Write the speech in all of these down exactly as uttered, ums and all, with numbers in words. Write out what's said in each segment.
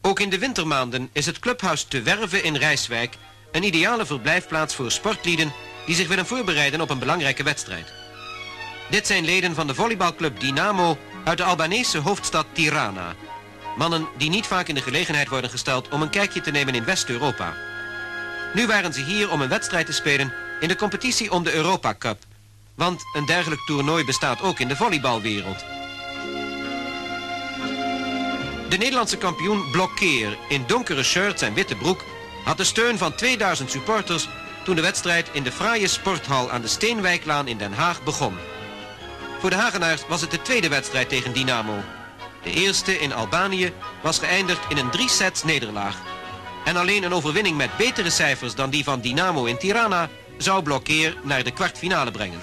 Ook in de wintermaanden is het clubhuis Te Werve in Rijswijk een ideale verblijfplaats voor sportlieden die zich willen voorbereiden op een belangrijke wedstrijd. Dit zijn leden van de volleybalclub Dynamo uit de Albanese hoofdstad Tirana. Mannen die niet vaak in de gelegenheid worden gesteld om een kijkje te nemen in West-Europa. Nu waren ze hier om een wedstrijd te spelen in de competitie om de Europa Cup. Want een dergelijk toernooi bestaat ook in de volleybalwereld. De Nederlandse kampioen Blokkeer in donkere shirts en witte broek had de steun van tweeduizend supporters toen de wedstrijd in de fraaie sporthal aan de Steenwijklaan in Den Haag begon. Voor de Hagenaars was het de tweede wedstrijd tegen Dynamo. De eerste in Albanië was geëindigd in een drie sets nederlaag. En alleen een overwinning met betere cijfers dan die van Dynamo in Tirana zou Blokkeer naar de kwartfinale brengen.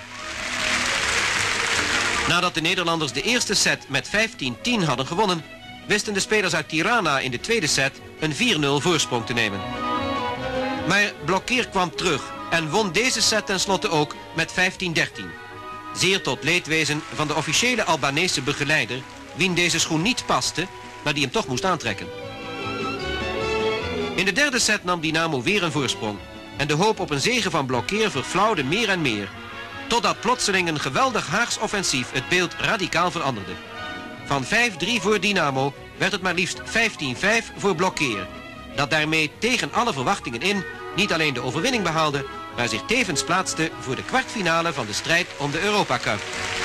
Nadat de Nederlanders de eerste set met vijftien tien hadden gewonnen, wisten de spelers uit Tirana in de tweede set een vier nul voorsprong te nemen. Maar Blokkeer kwam terug en won deze set tenslotte ook met vijftien dertien. Zeer tot leedwezen van de officiële Albanese begeleider, wien deze schoen niet paste, maar die hem toch moest aantrekken. In de derde set nam Dynamo weer een voorsprong en de hoop op een zege van Blokkeer verflauwde meer en meer, totdat plotseling een geweldig Haags offensief het beeld radicaal veranderde. Van vijf drie voor Dynamo werd het maar liefst vijftien vijf voor Blokkeer, dat daarmee tegen alle verwachtingen in niet alleen de overwinning behaalde, maar zich tevens plaatste voor de kwartfinale van de strijd om de Europa Cup.